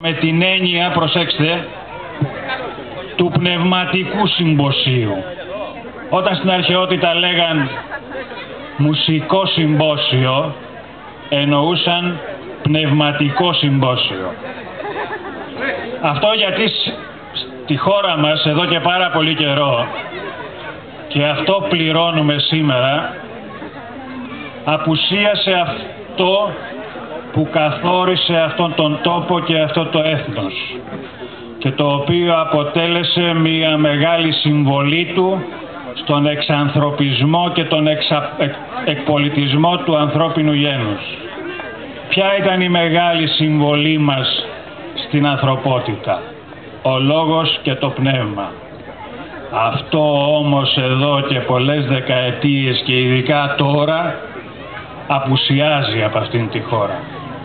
Με την έννοια, προσέξτε, του πνευματικού συμποσίου. Όταν στην αρχαιότητα λέγαν μουσικό συμπόσιο, εννοούσαν πνευματικό συμπόσιο. Αυτό γιατί στη χώρα μας εδώ και πάρα πολύ καιρό, και αυτό πληρώνουμε σήμερα, απουσίασε αυτό που καθόρισε αυτόν τον τόπο και αυτό το έθνος και το οποίο αποτέλεσε μια μεγάλη συμβολή του στον εξανθρωπισμό και τον εκπολιτισμό του ανθρώπινου γένους. Ποια ήταν η μεγάλη συμβολή μας στην ανθρωπότητα? Ο λόγος και το πνεύμα. Αυτό όμως εδώ και πολλές δεκαετίες και ειδικά τώρα απουσιάζει από αυτήν τη χώρα.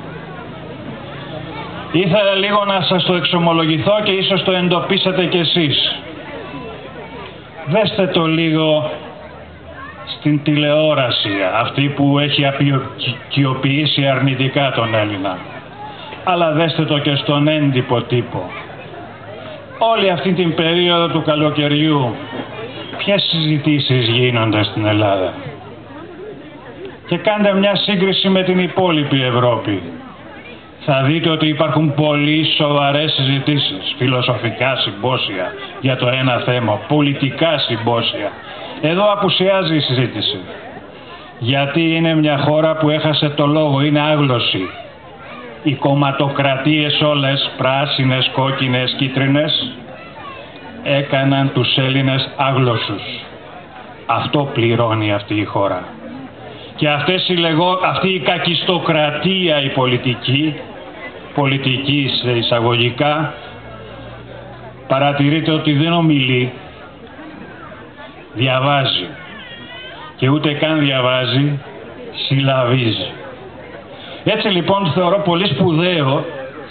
Ήθελα λίγο να σας το εξομολογηθώ και ίσως το εντοπίσατε κι εσείς. Δέστε το λίγο στην τηλεόραση, αυτή που έχει απεικιοποιήσει αρνητικά τον Έλληνα. Αλλά δέστε το και στον έντυπο τύπο. Όλη αυτή την περίοδο του καλοκαιριού, ποιες συζητήσεις γίνονται στην Ελλάδα? Και κάντε μια σύγκριση με την υπόλοιπη Ευρώπη. Θα δείτε ότι υπάρχουν πολύ σοβαρές συζητήσεις, φιλοσοφικά συμπόσια για το ένα θέμα, πολιτικά συμπόσια. Εδώ απουσιάζει η συζήτηση. Γιατί είναι μια χώρα που έχασε το λόγο, είναι άγλωση. Οι κομματοκρατίες όλες, πράσινες, κόκκινες, κίτρινες, έκαναν τους Έλληνες άγλωσους. Αυτό πληρώνει αυτή η χώρα. Και αυτή η κακιστοκρατία η πολιτική σε εισαγωγικά, παρατηρείτε ότι δεν ομιλεί, διαβάζει. Και ούτε καν διαβάζει, συλλαβίζει. Έτσι λοιπόν θεωρώ πολύ σπουδαίο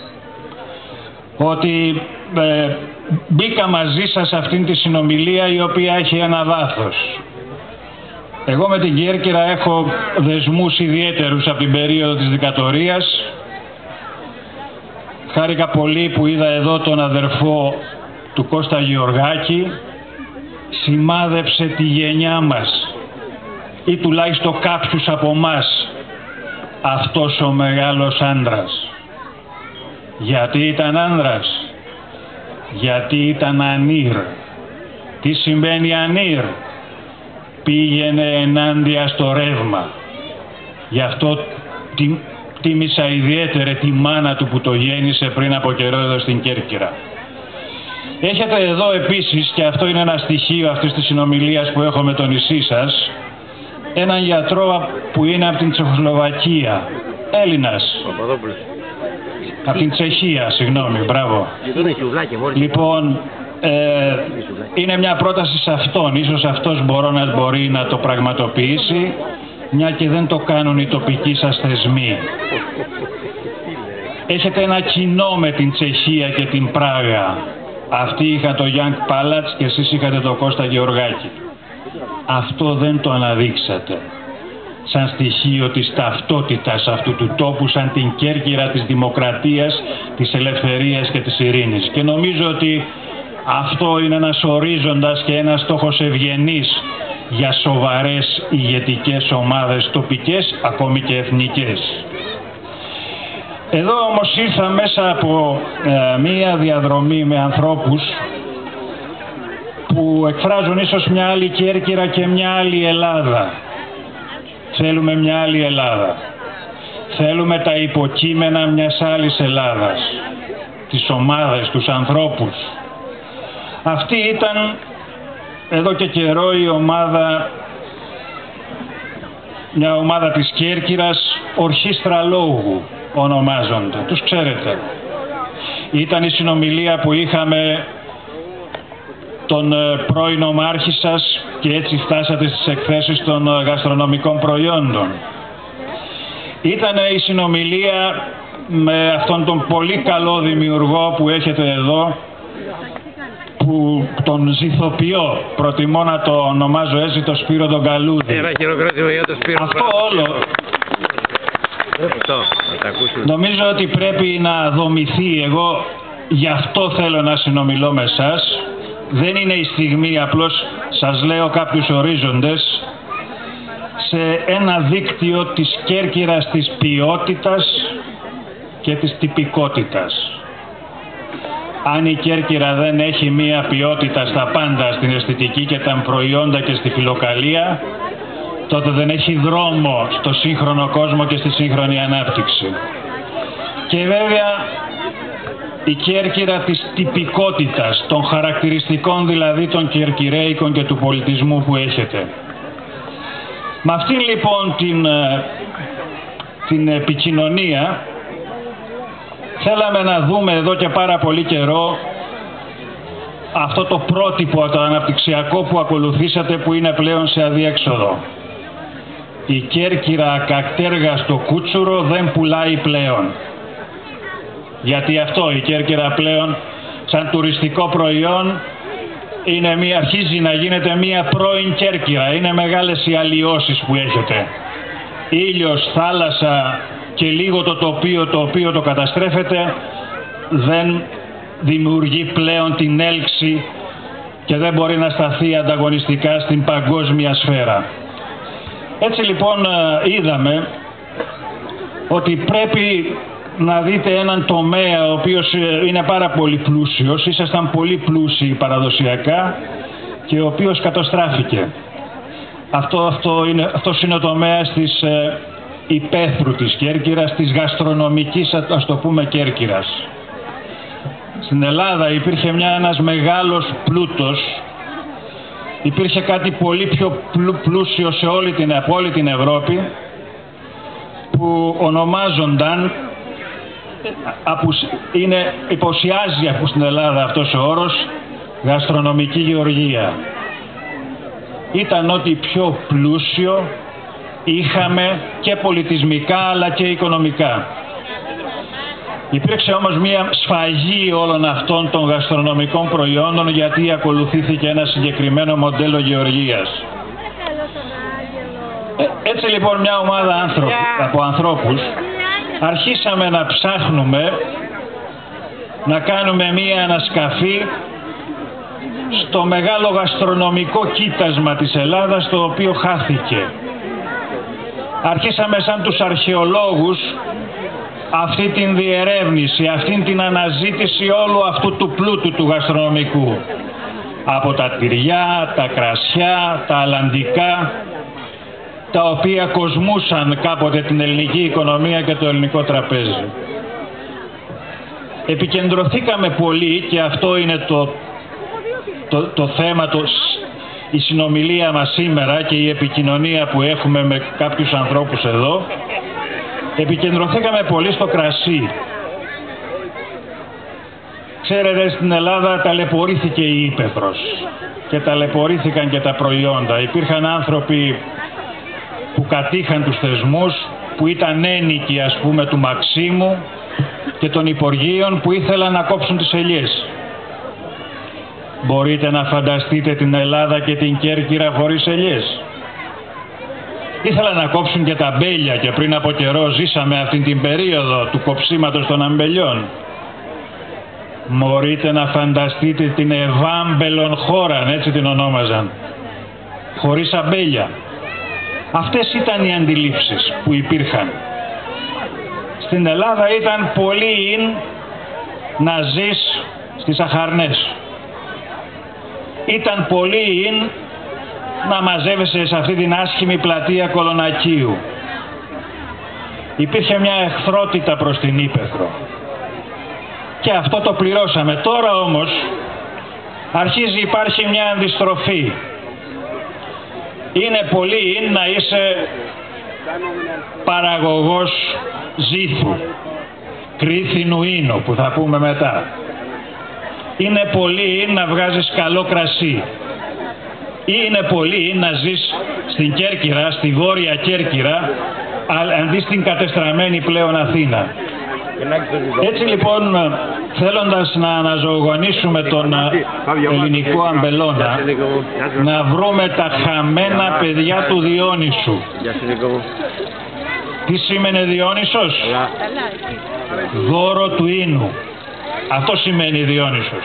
ότι μπήκα μαζί σας σε αυτήν τη συνομιλία η οποία έχει ένα βάθος. Εγώ με την Κέρκυρα έχω δεσμούς ιδιαίτερους από την περίοδο της δικτατορίας. Χάρηκα πολύ που είδα εδώ τον αδερφό του Κώστα Γεωργάκη. Σημάδεψε τη γενιά μας ή τουλάχιστον κάποιους από μας αυτός ο μεγάλος άντρας. Γιατί ήταν άνδρας? Γιατί ήταν ανήρ. Τι σημαίνει ανήρ? Πήγαινε ενάντια στο ρεύμα. Γι' αυτό τίμησα ιδιαίτερα τη μάνα του που το γέννησε πριν από καιρό εδώ στην Κέρκυρα. Έχετε εδώ επίσης, και αυτό είναι ένα στοιχείο αυτής της συνομιλίας που έχω με το νησί σας, έναν γιατρό που είναι από την Τσεχοσλοβακία, Έλληνας. Από την Τσεχία, συγγνώμη, μπράβο. Λοιπόν, είναι μια πρόταση σε αυτόν, ίσως αυτός μπορεί να το πραγματοποιήσει, μια και δεν το κάνουν οι τοπικοί σας θεσμοί. Έχετε ένα κοινό με την Τσεχία και την Πράγα. Αυτοί είχαν το Γιάνγκ Πάλατς και εσείς είχατε το Κώστα Γεωργάκη. Αυτό δεν το αναδείξατε σαν στοιχείο της ταυτότητας αυτού του τόπου, σαν την Κέρκυρα της δημοκρατίας, της ελευθερίας και της ειρήνης. Και νομίζω ότι αυτό είναι ένας ορίζοντας και ένας στόχος ευγενής για σοβαρές ηγετικές ομάδες τοπικές, ακόμη και εθνικές. Εδώ όμως ήρθα μέσα από μία διαδρομή με ανθρώπους που εκφράζουν ίσως μια άλλη Κέρκυρα και μια άλλη Ελλάδα. Θέλουμε μια άλλη Ελλάδα. Θέλουμε τα υποκείμενα μιας άλλης Ελλάδας. Τις ομάδες, τους ανθρώπους. Αυτή ήταν εδώ και καιρό η ομάδα, μια ομάδα της Κέρκυρας, Ορχήστρα Λόγου ονομάζονται. Τους ξέρετε. Ήταν η συνομιλία που είχαμε τον πρώην ομάρχη σας και έτσι φτάσατε στις εκθέσεις των γαστρονομικών προϊόντων. Ήταν η συνομιλία με αυτόν τον πολύ καλό δημιουργό που έχετε εδώ, που τον ζηθοποιώ, προτιμώ να το ονομάζω έτσι, το Σπύρο τον Καλούδη. Αυτό όλο Νομίζω ότι πρέπει να δομηθεί, εγώ γι' αυτό θέλω να συνομιλώ με εσάς. Δεν είναι η στιγμή, απλώς σας λέω κάποιους ορίζοντες, σε ένα δίκτυο της Κέρκυρας της ποιότητας και της τυπικότητας. Αν η Κέρκυρα δεν έχει μία ποιότητα στα πάντα, στην αισθητική και τα προϊόντα και στη φιλοκαλία, τότε δεν έχει δρόμο στο σύγχρονο κόσμο και στη σύγχρονη ανάπτυξη. Και βέβαια η Κέρκυρα της τυπικότητας, των χαρακτηριστικών δηλαδή των κερκυραίικων και του πολιτισμού που έχετε. Με αυτήν λοιπόν την επικοινωνία θέλαμε να δούμε εδώ και πάρα πολύ καιρό αυτό το πρότυπο, το αναπτυξιακό που ακολουθήσατε, που είναι πλέον σε αδιέξοδο. Η Κέρκυρα κακτέργα στο κούτσουρο δεν πουλάει πλέον. Γιατί αυτό, η Κέρκυρα πλέον σαν τουριστικό προϊόν αρχίζει να γίνεται μία πρώην Κέρκυρα. Είναι μεγάλες οι αλλοιώσεις που έχετε. Ήλιος, θάλασσα και λίγο το τοπίο το οποίο το καταστρέφεται δεν δημιουργεί πλέον την έλξη και δεν μπορεί να σταθεί ανταγωνιστικά στην παγκόσμια σφαίρα. Έτσι λοιπόν είδαμε ότι πρέπει να δείτε έναν τομέα ο οποίος είναι πάρα πολύ πλούσιος, ήσασταν πολύ πλούσιοι παραδοσιακά και ο οποίος καταστράφηκε. Αυτός είναι ο τομέας της υπαίθρου της Κέρκυρας, της γαστρονομικής, ας το πούμε, Κέρκυρας. Στην Ελλάδα υπήρχε ένας μεγάλος πλούτος, υπήρχε κάτι πολύ πιο πλούσιο σε όλη την Ευρώπη, που ονομάζονταν, υποσιάζει στην Ελλάδα αυτός ο όρος, γαστρονομική γεωργία. Ήταν ό,τι πιο πλούσιο είχαμε και πολιτισμικά αλλά και οικονομικά. Υπήρξε όμως μια σφαγή όλων αυτών των γαστρονομικών προϊόντων, γιατί ακολουθήθηκε ένα συγκεκριμένο μοντέλο γεωργίας. Έτσι λοιπόν μια ομάδα από ανθρώπους αρχίσαμε να ψάχνουμε, να κάνουμε μία ανασκαφή στο μεγάλο γαστρονομικό κοίτασμα της Ελλάδας, το οποίο χάθηκε. Αρχίσαμε σαν τους αρχαιολόγους αυτή την διερεύνηση, αυτή την αναζήτηση όλου αυτού του πλούτου του γαστρονομικού. Από τα τυριά, τα κρασιά, τα αλλαντικά, τα οποία κοσμούσαν κάποτε την ελληνική οικονομία και το ελληνικό τραπέζι. Επικεντρωθήκαμε πολύ, και αυτό είναι το θέμα, η συνομιλία μας σήμερα και η επικοινωνία που έχουμε με κάποιους ανθρώπους εδώ, επικεντρωθήκαμε πολύ στο κρασί. Ξέρετε, στην Ελλάδα ταλαιπωρήθηκε η ύπαιθρος και ταλαιπωρήθηκαν και τα προϊόντα. Υπήρχαν άνθρωποι που κατήχαν τους θεσμούς, που ήταν ένικοι, ας πούμε, του Μαξίμου και των υπουργείων, που ήθελαν να κόψουν τις ελιές. Μπορείτε να φανταστείτε την Ελλάδα και την Κέρκυρα χωρίς ελιές? Ήθελαν να κόψουν και τα αμπέλια, και πριν από καιρό ζήσαμε αυτήν την περίοδο του κοψίματος των αμπελιών. Μπορείτε να φανταστείτε την ευάμπελον χώραν, έτσι την ονόμαζαν, χωρίς αμπέλια? Αυτές ήταν οι αντιλήψεις που υπήρχαν. Στην Ελλάδα ήταν πολύ in να ζεις στις Αχαρνές. Ήταν πολύ in να μαζεύεσαι σε αυτή την άσχημη πλατεία Κολονακίου. Υπήρχε μια εχθρότητα προς την ύπαιθρο. Και αυτό το πληρώσαμε. Τώρα όμως υπάρχει μια αντιστροφή. Είναι πολύ in να είσαι παραγωγός ζήθου, κρίθινου ίνου, που θα πούμε μετά. Είναι πολύ in να βγάζεις καλό κρασί. Είναι πολύ in να ζεις στην Κέρκυρα, στη Βόρεια Κέρκυρα, αντί στην κατεστραμμένη πλέον Αθήνα. Έτσι λοιπόν, θέλοντας να αναζωογονήσουμε τον ελληνικό αμπελώνα, να βρούμε τα χαμένα παιδιά του Διόνυσου. Τι σήμαινε Διόνυσος? Δώρο του ίνου. Αυτό σημαίνει Διόνυσος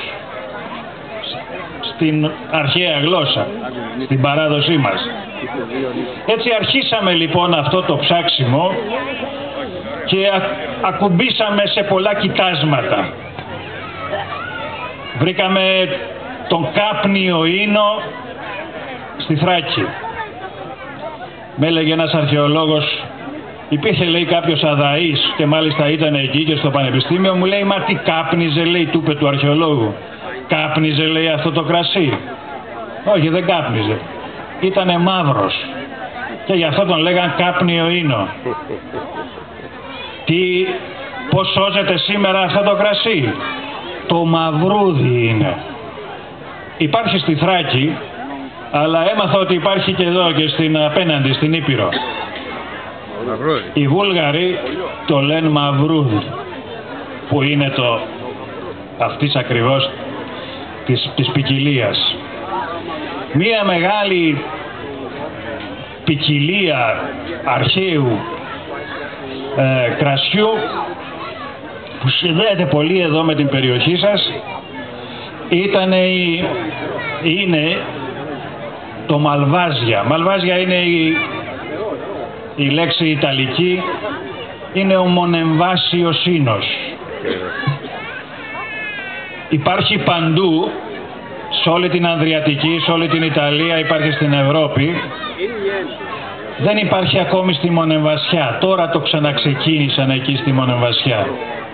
στην αρχαία γλώσσα, στην παράδοσή μας. Έτσι αρχίσαμε λοιπόν αυτό το ψάξιμο και ακουμπήσαμε σε πολλά κοιτάσματα. Βρήκαμε τον κάπνιο ίνο στη Θράκη. Με έλεγε ένας αρχαιολόγος, υπήρχε λέει κάποιος αδαής και μάλιστα ήταν εκεί και στο πανεπιστήμιο, μου λέει, μα τι κάπνιζε, λέει, του είπε του αρχαιολόγου. Κάπνιζε, λέει, αυτό το κρασί? Όχι, δεν κάπνιζε. Ήτανε μαύρος και γι' αυτό τον λέγαν κάπνιο ίνο. Πώς σώζεται σήμερα αυτό το κρασί? Το μαυρούδι είναι. Υπάρχει στη Θράκη, αλλά έμαθα ότι υπάρχει και εδώ και στην απέναντι, στην Ήπειρο. Οι Βούλγαροι το λένε μαυρούδι, που είναι το αυτής ακριβώς της ποικιλίας. Μία μεγάλη ποικιλία αρχαίου κρασιού που συνδέεται πολύ εδώ με την περιοχή σας είναι το Μαλβάζια. Μαλβάζια είναι η λέξη ιταλική, είναι ο μονεμβάσιος ίνος. Υπάρχει παντού, σε όλη την Ανδριατική, σε όλη την Ιταλία, υπάρχει στην Ευρώπη. Δεν υπάρχει ακόμη στη Μονεμβασιά. Τώρα το ξαναξεκίνησαν εκεί στη Μονεμβασιά.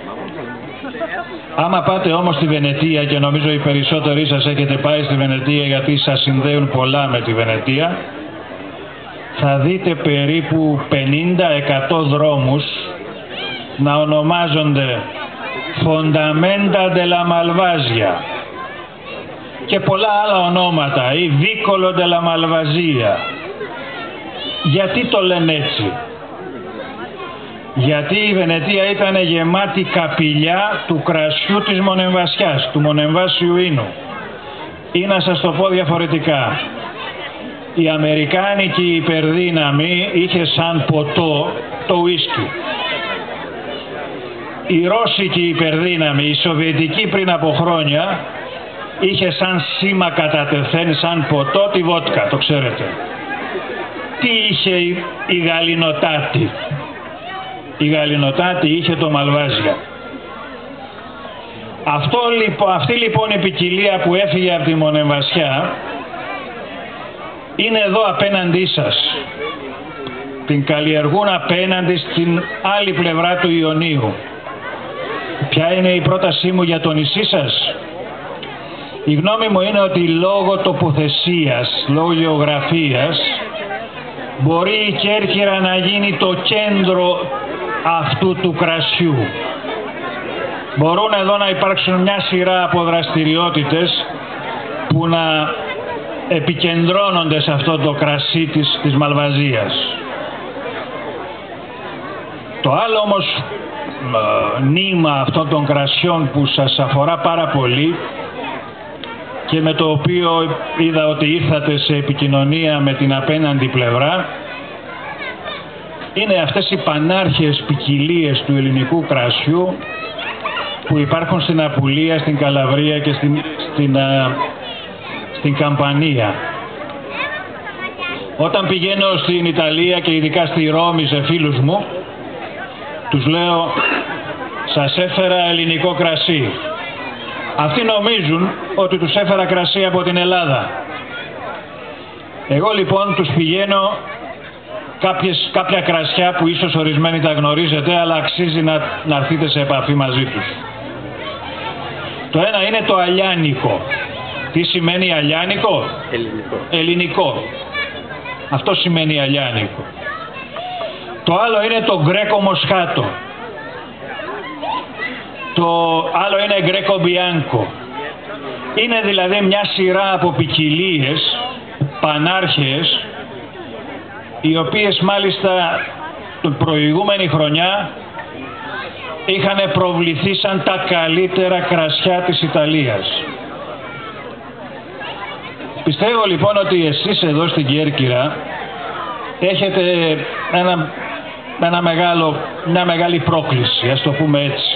Άμα πάτε όμως στη Βενετία, και νομίζω οι περισσότεροι σας έχετε πάει στη Βενετία γιατί σας συνδέουν πολλά με τη Βενετία, θα δείτε περίπου 50-100 δρόμους να ονομάζονται Fondamenta della Malvasia και πολλά άλλα ονόματα, ή Vicolo della Malvasia. Γιατί το λένε έτσι? Γιατί η Βενετία ήταν γεμάτη καπηλιά του κρασιού της Μονεμβασιάς, του Μονεμβάσιου ίνου. Ή να σας το πω διαφορετικά, η αμερικάνικη υπερδύναμη είχε σαν ποτό το ουίσκι. Η ρώσικη υπερδύναμη, η σοβιετική πριν από χρόνια, είχε σαν σήμα κατά τεθέν, σαν ποτό τη βότκα, το ξέρετε. Τι είχε η Γαλλινοτάτη? Η Γαλλινοτάτη είχε το Μαλβάζια. Αυτή λοιπόν η ποικιλία που έφυγε από τη Μονεμβασιά είναι εδώ απέναντί σας. Την καλλιεργούν απέναντι στην άλλη πλευρά του Ιωνίου. Ποια είναι η πρότασή μου για το νησί σας? Η γνώμη μου είναι ότι λόγω τοποθεσίας, λόγω γεωγραφίας, μπορεί η Κέρκυρα να γίνει το κέντρο αυτού του κρασιού. Μπορούν εδώ να υπάρξουν μια σειρά από δραστηριότητες που να επικεντρώνονται σε αυτό το κρασί της Μαλβαζίας. Το άλλο όμως νήμα αυτών των κρασιών που σας αφορά πάρα πολύ και με το οποίο είδα ότι ήρθατε σε επικοινωνία με την απέναντι πλευρά, είναι αυτές οι πανάρχιες ποικιλίες του ελληνικού κρασιού που υπάρχουν στην Απουλία, στην Καλαβρία και στην Καμπανία. Όταν πηγαίνω στην Ιταλία και ειδικά στη Ρώμη σε φίλους μου, τους λέω, σας έφερα ελληνικό κρασί. Αυτοί νομίζουν ότι τους έφερα κρασί από την Ελλάδα. Εγώ λοιπόν τους πηγαίνω κάποια κρασιά που ίσως ορισμένοι τα γνωρίζετε, αλλά αξίζει να έρθετε σε επαφή μαζί τους. Το ένα είναι το αλιάνικο. Τι σημαίνει αλιάνικο? Ελληνικό. Αυτό σημαίνει αλιάνικο. Το άλλο είναι το γκρέκο μοσχάτο. Το άλλο είναι γκρέκο μπιάνκο. Είναι δηλαδή μια σειρά από ποικιλίες πανάρχες, οι οποίες μάλιστα την προηγούμενη χρονιά είχαν προβληθεί σαν τα καλύτερα κρασιά της Ιταλίας. Πιστεύω λοιπόν ότι εσείς εδώ στην Κέρκυρα έχετε ένα μια μεγάλη πρόκληση, ας το πούμε έτσι.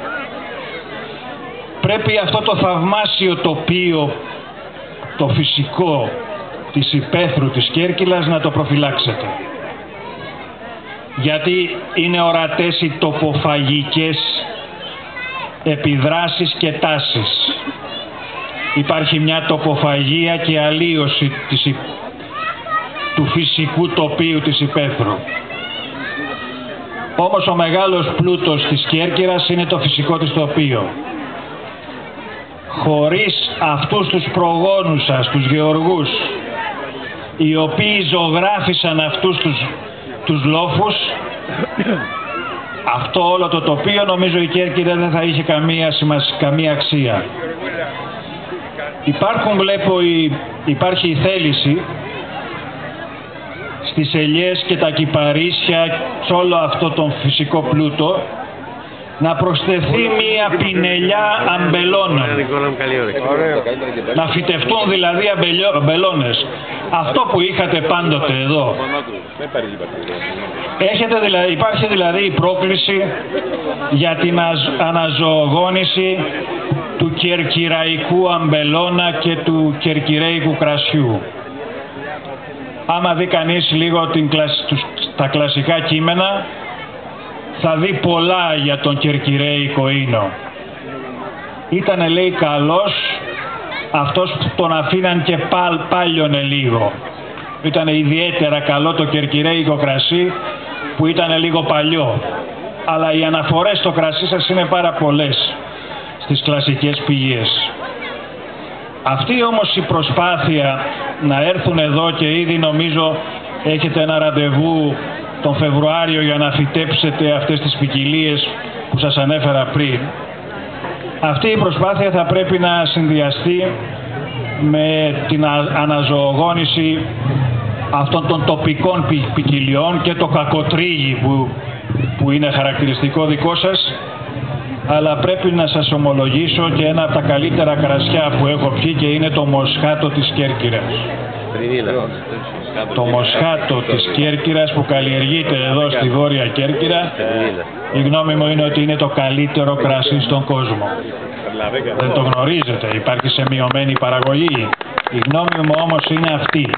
Πρέπει αυτό το θαυμάσιο τοπίο, το φυσικό της υπαίθρου της Κέρκυρας να το προφυλάξετε. Γιατί είναι ορατές οι τοποφαγικές επιδράσεις και τάσεις. Υπάρχει μια τοποφαγία και αλλίωση του φυσικού τοπίου της υπαίθρου. Όμως ο μεγάλος πλούτος της Κέρκυρας είναι το φυσικό της τοπίο. Χωρίς αυτούς τους προγόνους σας, τους γεωργούς, οι οποίοι ζωγράφισαν αυτούς τους λόφους, αυτό όλο το τοπίο, νομίζω η Κέρκυρα δεν θα είχε καμία αξία. Υπάρχει η θέληση στις ελιές και τα κυπαρίσια, σε όλο αυτό τον φυσικό πλούτο, να προσθεθεί μία πινελιά αμπελώνων. Να φυτευτούν δηλαδή αμπελώνες. Αυτό που είχατε πάντοτε εδώ. Υπάρχει δηλαδή η πρόκληση για την αναζωογόνηση του κερκυραϊκού αμπελώνα και του κερκυραϊκού κρασιού. Άμα δει κανείς λίγο τα κλασικά κείμενα, θα δει πολλά για τον κερκυραϊκό ίνο. Ήτανε, λέει, καλός αυτός που τον αφήναν και πάλιωνε λίγο. Ήτανε ιδιαίτερα καλό το κερκυραϊκό κρασί που ήτανε λίγο παλιό. Αλλά οι αναφορές στο κρασί σας είναι πάρα πολλές στις κλασικές πηγές. Αυτή όμως η προσπάθεια να έρθουν εδώ, και ήδη νομίζω έχετε ένα ραντεβού τον Φεβρουάριο για να φυτέψετε αυτές τις ποικιλίες που σας ανέφερα πριν, αυτή η προσπάθεια θα πρέπει να συνδυαστεί με την αναζωογόνηση αυτών των τοπικών ποικιλιών και το κακοτρίγι που είναι χαρακτηριστικό δικό σας, αλλά πρέπει να σας ομολογήσω και ένα από τα καλύτερα κρασιά που έχω πιει, και είναι το Μοσχάτο της Κέρκυρας. Το Μοσχάτο της Κέρκυρας που καλλιεργείται εδώ στη Βόρεια Κέρκυρα, η γνώμη μου είναι ότι είναι το καλύτερο κρασί στον κόσμο. Δεν το γνωρίζετε, υπάρχει σε μειωμένη παραγωγή. Η γνώμη μου όμως είναι αυτή.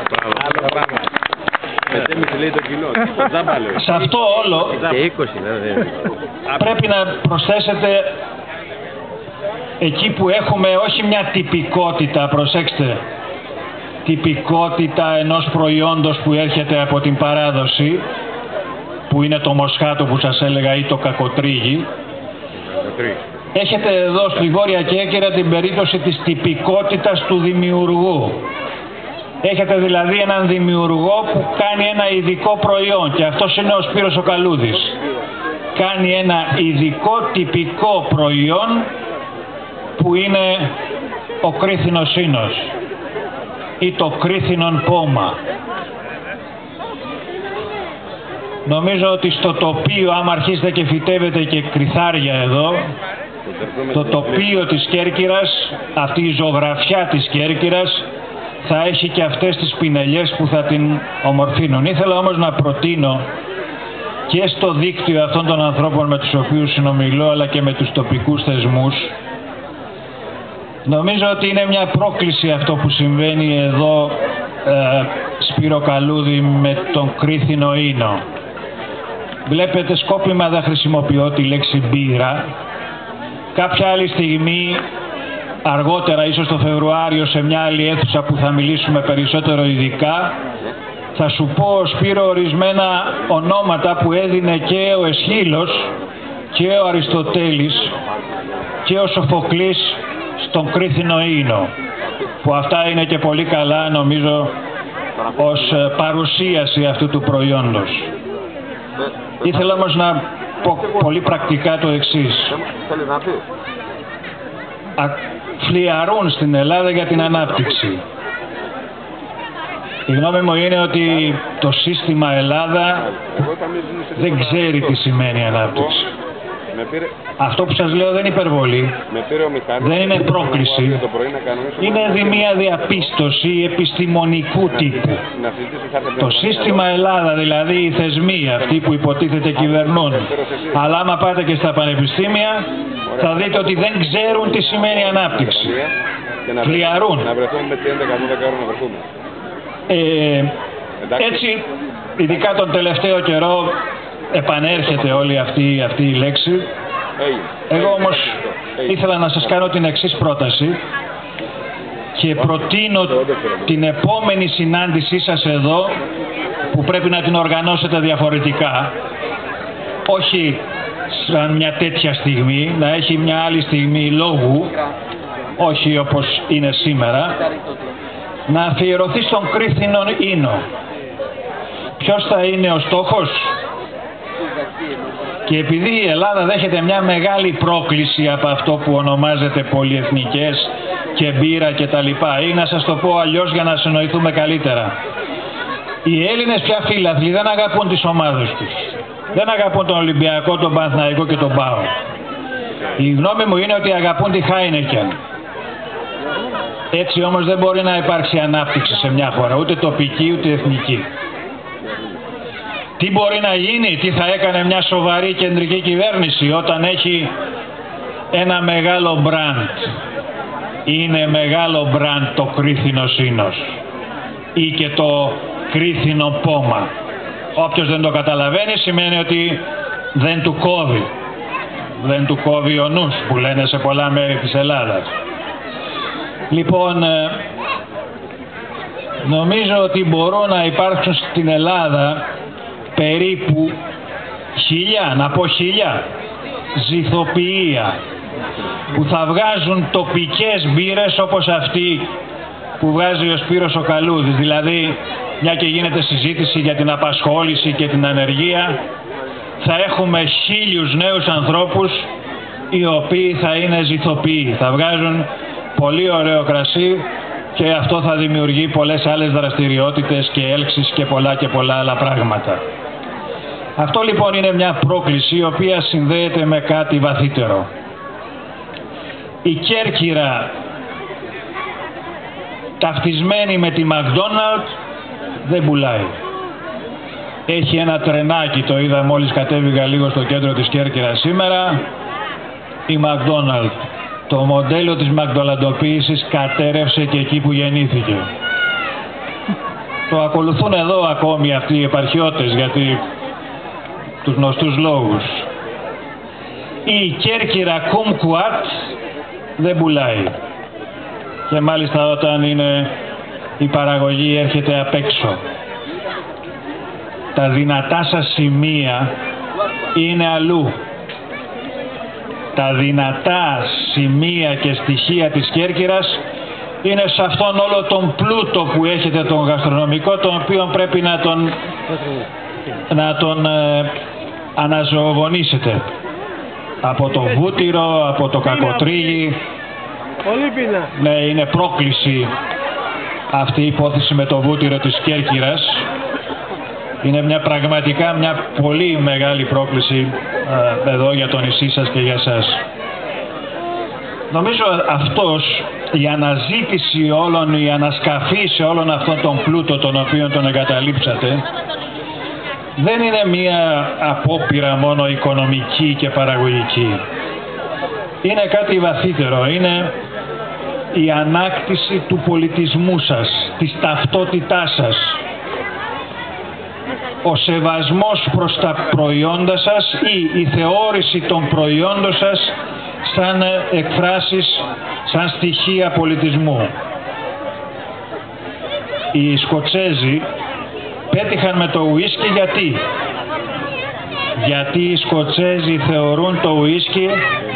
Σε αυτό όλο πρέπει να προσθέσετε εκεί που έχουμε όχι μια τυπικότητα, προσέξτε, τυπικότητα ενός προϊόντος που έρχεται από την παράδοση, που είναι το Μοσχάτο που σας έλεγα, ή το κακοτρίγι. Έχετε εδώ στη Βόρεια Κέρκυρα την περίπτωση της τυπικότητας του δημιουργού. Έχετε δηλαδή έναν δημιουργό που κάνει ένα ειδικό προϊόν, και αυτός είναι ο Σπύρος ο Καλούδης. Κάνει ένα ειδικό τυπικό προϊόν που είναι ο κρίθινος ίνος ή το κρίθινον πόμα. Νομίζω ότι στο τοπίο, άμα αρχίσετε και φυτεύετε και κρυθάρια εδώ, το τοπίο της Κέρκυρας, αυτή η ζωγραφιά της Κέρκυρας, θα έχει και αυτές τις πινελιές που θα την ομορφύνουν. Ήθελα όμως να προτείνω και στο δίκτυο αυτών των ανθρώπων με τους οποίους συνομιλώ, αλλά και με τους τοπικούς θεσμούς, νομίζω ότι είναι μια πρόκληση αυτό που συμβαίνει εδώ, Σπύρο Καλούδη, με τον κρίθινο ίνο. Βλέπετε, σκόπιμα δεν χρησιμοποιώ τη λέξη μπύρα. Κάποια άλλη στιγμή, αργότερα, ίσως το Φεβρουάριο, σε μια άλλη αίθουσα που θα μιλήσουμε περισσότερο ειδικά, θα σου πω, Σπύρο, ορισμένα ονόματα που έδινε και ο Εσχύλος και ο Αριστοτέλης και ο Σοφοκλής στον κρίθινο ίνο, που αυτά είναι και πολύ καλά, νομίζω, ως παρουσίαση αυτού του προϊόντος. Ήθελα όμως να πω πολύ πρακτικά το εξής. Φλιαρούν στην Ελλάδα για την ανάπτυξη. Η γνώμη μου είναι ότι το σύστημα Ελλάδα δεν ξέρει τι σημαίνει ανάπτυξη. Αυτό που σας λέω δεν είναι υπερβολή, δεν είναι πρόκληση, είναι μια διαπίστωση επιστημονικού τύπου. Το σύστημα Ελλάδα, δηλαδή οι θεσμοί αυτοί που υποτίθεται κυβερνούν, αλλά άμα πάτε και στα πανεπιστήμια θα δείτε ότι δεν ξέρουν τι σημαίνει ανάπτυξη. Φλιαρούν. Έτσι, ειδικά τον τελευταίο καιρό επανέρχεται όλη αυτή η λέξη. Εγώ όμως ήθελα να σας κάνω την εξής πρόταση και προτείνω την επόμενη συνάντησή σας εδώ, που πρέπει να την οργανώσετε διαφορετικά, όχι σαν μια τέτοια στιγμή, να έχει μια άλλη στιγμή λόγου, όχι όπως είναι σήμερα, να αφιερωθεί στον Κρίθινον Ίνο. Ποιος θα είναι ο στόχος? Και επειδή η Ελλάδα δέχεται μια μεγάλη πρόκληση από αυτό που ονομάζεται πολυεθνικές και μπύρα και τα λοιπά, ή να σας το πω αλλιώς για να συνοηθούμε καλύτερα, οι Έλληνες πια φίλαθλοι δεν αγαπούν τις ομάδες τους. Δεν αγαπούν τον Ολυμπιακό, τον Παναθηναϊκό και τον ΠΑΟ. Η γνώμη μου είναι ότι αγαπούν τη Χάινεκεν. Έτσι όμως δεν μπορεί να υπάρξει ανάπτυξη σε μια χώρα, ούτε τοπική ούτε εθνική. Τι μπορεί να γίνει, τι θα έκανε μια σοβαρή κεντρική κυβέρνηση όταν έχει ένα μεγάλο μπραντ? Είναι μεγάλο μπραντ το Κρίθινος Ίνος ή και το Κρίθινο Πόμα. Όποιος δεν το καταλαβαίνει σημαίνει ότι δεν του κόβει. Δεν του κόβει ο νους, που λένε σε πολλά μέρη της Ελλάδας. Λοιπόν, νομίζω ότι μπορούν να υπάρξουν στην Ελλάδα περίπου 1000, να πω 1000, ζυθοποιεία που θα βγάζουν τοπικές μπύρες όπως αυτή που βγάζει ο Σπύρος ο Καλούδης. Δηλαδή, μια και γίνεται συζήτηση για την απασχόληση και την ανεργία, θα έχουμε 1000 νέους ανθρώπους οι οποίοι θα είναι ζυθοποιοί. Θα βγάζουν πολύ ωραίο κρασί και αυτό θα δημιουργεί πολλές άλλες δραστηριότητες και έλξεις και πολλά άλλα πράγματα. Αυτό λοιπόν είναι μια πρόκληση η οποία συνδέεται με κάτι βαθύτερο. Η Κέρκυρα ταυτισμένη με τη McDonald's δεν πουλάει. Έχει ένα τρενάκι, το είδα μόλις κατέβηκα λίγο στο κέντρο της Κέρκυρας σήμερα. Η McDonald's, το μοντέλο της μακδολαντοποίησης κατέρευσε και εκεί που γεννήθηκε. Το ακολουθούν εδώ ακόμη αυτοί οι επαρχιώτες, γιατί τους γνωστούς λόγους. Η Κέρκυρα Κουμκουάτ δεν πουλάει. Και μάλιστα όταν είναι η παραγωγή έρχεται απ' έξω. Τα δυνατά σας σημεία είναι αλλού. Τα δυνατά σημεία και στοιχεία της Κέρκυρας είναι σε αυτόν όλο τον πλούτο που έχετε τον γαστρονομικό, τον οποίο πρέπει να τον αναζωογονήσετε. Από το βούτυρο, από το κακοτρίγι. Ναι, είναι πρόκληση αυτή η υπόθεση με το βούτυρο της Κέρκυρας. Είναι πραγματικά μια πολύ μεγάλη πρόκληση εδώ για το νησί σας και για σας. Νομίζω αυτός, η αναζήτηση όλων, η ανασκαφή σε όλον αυτόν τον πλούτο τον οποίο τον εγκαταλείψατε, δεν είναι μια απόπειρα μόνο οικονομική και παραγωγική. Είναι κάτι βαθύτερο, είναι η ανάκτηση του πολιτισμού σας, της ταυτότητάς σας. Ο σεβασμός προς τα προϊόντα σας ή η θεώρηση των προϊόντων σας σαν εκφράσεις, σαν στοιχεία πολιτισμού. Οι Σκοτσέζοι πέτυχαν με το ουίσκι γιατί οι Σκοτσέζοι θεωρούν το ουίσκι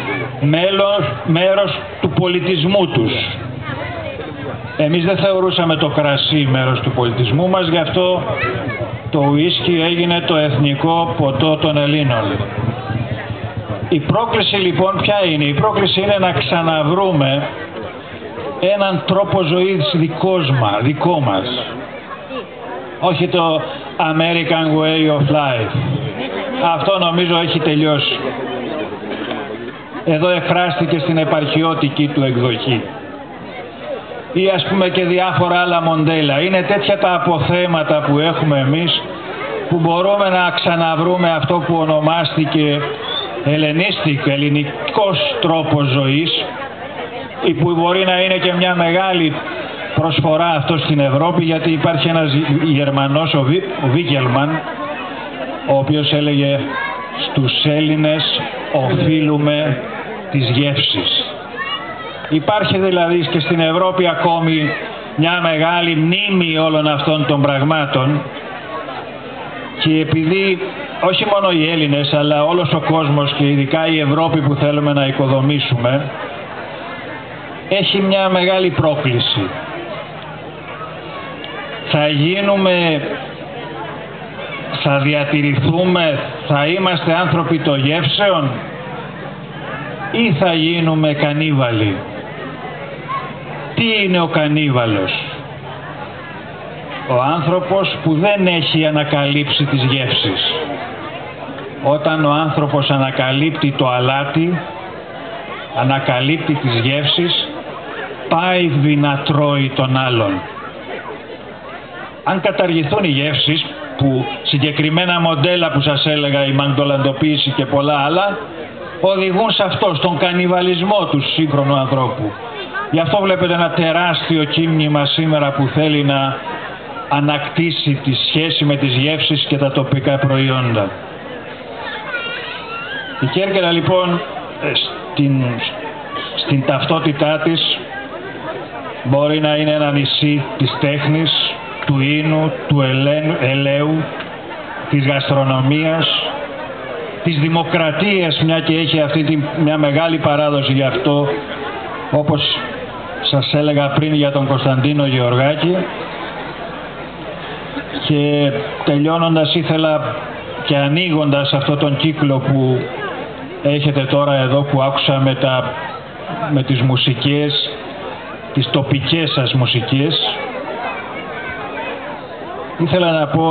μέρος του πολιτισμού τους. Εμείς δεν θεωρούσαμε το κρασί μέρος του πολιτισμού μας, γι' αυτό το ουίσκι έγινε το εθνικό ποτό των Ελλήνων. Η πρόκληση λοιπόν ποια είναι? Η πρόκληση είναι να ξαναβρούμε έναν τρόπο ζωής δικό μας. Όχι το American way of life. Αυτό νομίζω έχει τελειώσει. εδώ εκφράστηκε στην επαρχιώτικη του εκδοχή. Ή ας πούμε και διάφορα άλλα μοντέλα. Είναι τέτοια τα αποθέματα που έχουμε εμείς που μπορούμε να ξαναβρούμε αυτό που ονομάστηκε ελληνικός τρόπος ζωής ή που μπορεί να είναι και μια μεγάλη προσφορά αυτό στην Ευρώπη, γιατί υπάρχει ένας Γερμανός, ο Βίκελμαν, ο οποίος έλεγε στους Έλληνες οφείλουμε τις γεύσεις. Υπάρχει δηλαδή και στην Ευρώπη ακόμη μια μεγάλη μνήμη όλων αυτών των πραγμάτων και επειδή όχι μόνο οι Έλληνες αλλά όλος ο κόσμος και ειδικά η Ευρώπη που θέλουμε να οικοδομήσουμε έχει μια μεγάλη πρόκληση. Θα γίνουμε, θα διατηρηθούμε, θα είμαστε άνθρωποι των γεύσεων ή θα γίνουμε κανίβαλοι? Τι είναι ο κανίβαλος? Ο άνθρωπος που δεν έχει ανακαλύψει τις γεύσεις. Όταν ο άνθρωπος ανακαλύπτει το αλάτι, ανακαλύπτει τις γεύσεις, πάει να τρώει τον άλλον. Αν καταργηθούν οι γεύσεις, που συγκεκριμένα μοντέλα που σας έλεγα, η μαγντολαντοποίηση και πολλά άλλα, οδηγούν σε αυτό, στον κανιβαλισμό του σύγχρονου ανθρώπου. Γι' αυτό βλέπετε ένα τεράστιο κίνημα σήμερα που θέλει να ανακτήσει τη σχέση με τις γεύσεις και τα τοπικά προϊόντα. Η Κέρκυρα λοιπόν στην ταυτότητά της μπορεί να είναι ένα νησί της τέχνης, του ίνου, του ελαίου, της γαστρονομίας, της δημοκρατίας, μια και έχει αυτή μια μεγάλη παράδοση γι' αυτό, όπως σας έλεγα πριν για τον Κωνσταντίνο Γεωργάκη. Και τελειώνοντας ήθελα και ανοίγοντας αυτό τον κύκλο που έχετε τώρα εδώ που άκουσα με τις μουσικές, τις τοπικές σας μουσικές, ήθελα να πω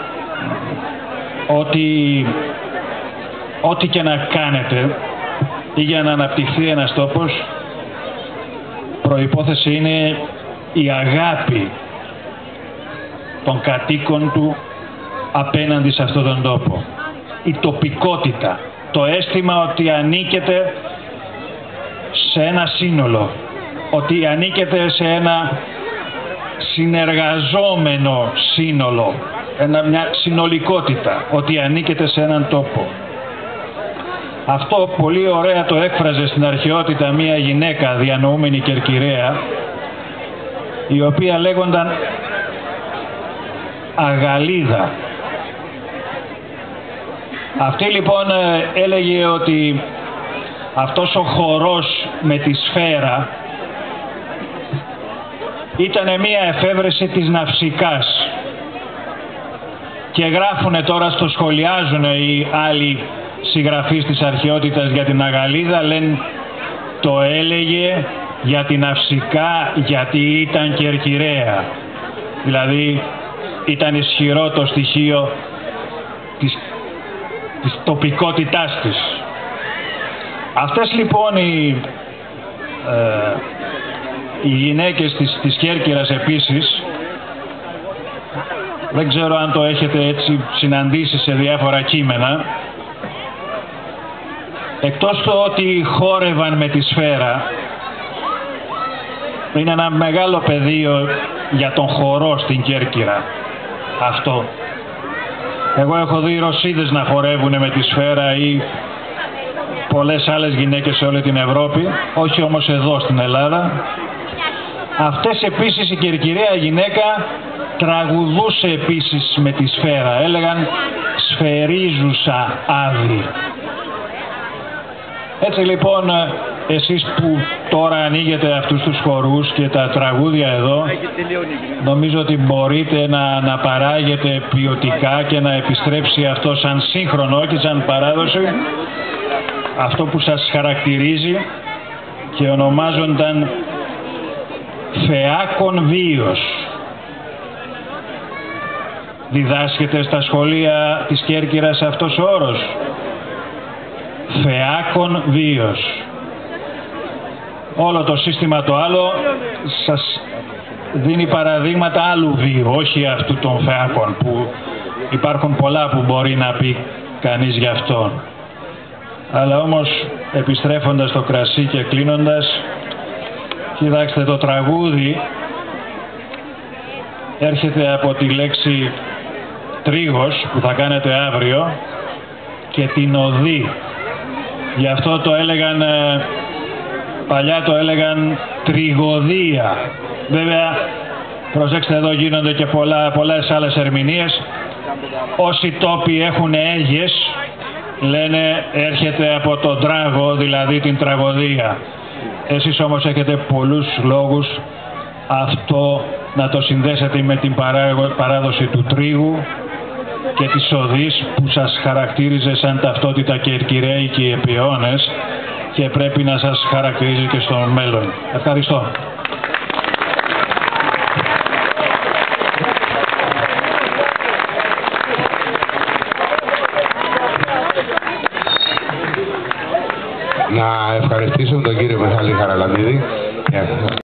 ότι ό,τι και να κάνετε ή για να αναπτυχθεί ένας τόπος, προϋπόθεση είναι η αγάπη των κατοίκων του απέναντι σε αυτόν τον τόπο. Η τοπικότητα, το αίσθημα ότι ανήκετε σε ένα σύνολο, ότι ανήκετε σε ένα συνεργαζόμενο σύνολο, μια συνολικότητα, ότι ανήκετε σε έναν τόπο. Αυτό πολύ ωραία το έκφραζε στην αρχαιότητα μία γυναίκα διανοούμενη Κερκυραία, η οποία λέγονταν Αγαλίδα. Αυτή λοιπόν έλεγε ότι αυτός ο χορός με τη σφαίρα ήταν μία εφεύρεση της Ναυσικάς και γράφουνε τώρα, σχολιάζουν οι άλλοι συγγραφείς της αρχαιότητας για την Αγαλίδα, λένε το έλεγε για την Ναυσικά γιατί ήταν Κερκυραία. Δηλαδή ήταν ισχυρό το στοιχείο της τοπικότητάς της. Αυτές λοιπόν οι γυναίκες της Κέρκυρας επίσης, δεν ξέρω αν το έχετε έτσι συναντήσει σε διάφορα κείμενα, εκτός το ότι χόρευαν με τη σφαίρα, είναι ένα μεγάλο πεδίο για τον χορό στην Κέρκυρα αυτό. Εγώ έχω δει Ρωσίδες να χορεύουν με τη σφαίρα ή πολλές άλλες γυναίκες σε όλη την Ευρώπη, όχι όμως εδώ στην Ελλάδα. Αυτές επίσης η Κερκυραία γυναίκα τραγουδούσε επίσης με τη σφαίρα, έλεγαν σφαιρίζουσα άδη. Έτσι λοιπόν εσείς που τώρα ανοίγετε αυτούς τους χορούς και τα τραγούδια εδώ, νομίζω ότι μπορείτε να παράγετε ποιοτικά και να επιστρέψει αυτό σαν σύγχρονο και σαν παράδοση, αυτό που σας χαρακτηρίζει και ονομάζονταν φεάκον βίος. Διδάσκεται στα σχολεία της Κέρκυρας αυτός ο όρος. φεάκων βίος. Όλο το σύστημα το άλλο σας δίνει παραδείγματα άλλου βίου, όχι αυτού των φεάκων, που υπάρχουν πολλά που μπορεί να πει κανείς γι' αυτό. Αλλά όμως, επιστρέφοντας στο κρασί και κλείνοντας, κοιτάξτε, το τραγούδι έρχεται από τη λέξη τρίγος που θα κάνετε αύριο και την οδή. Γι' αυτό το έλεγαν, παλιά το έλεγαν τριγωδία. Βέβαια, προσέξτε, εδώ γίνονται και πολλές άλλες ερμηνείες. Όσοι τόποι έχουν έγιες λένε έρχεται από τον τράγο, δηλαδή την τραγωδία. Εσείς όμως έχετε πολλούς λόγους αυτό να το συνδέσετε με την παράδοση του τρίγου και της οδής που σας χαρακτήριζε σαν ταυτότητα κερκυραίικη επί αιώνες και πρέπει να σας χαρακτηρίζει και στο μέλλον. Ευχαριστώ. Να ευχαριστήσουμε τον κύριο Μιχάλη Χαραλαμπίδη.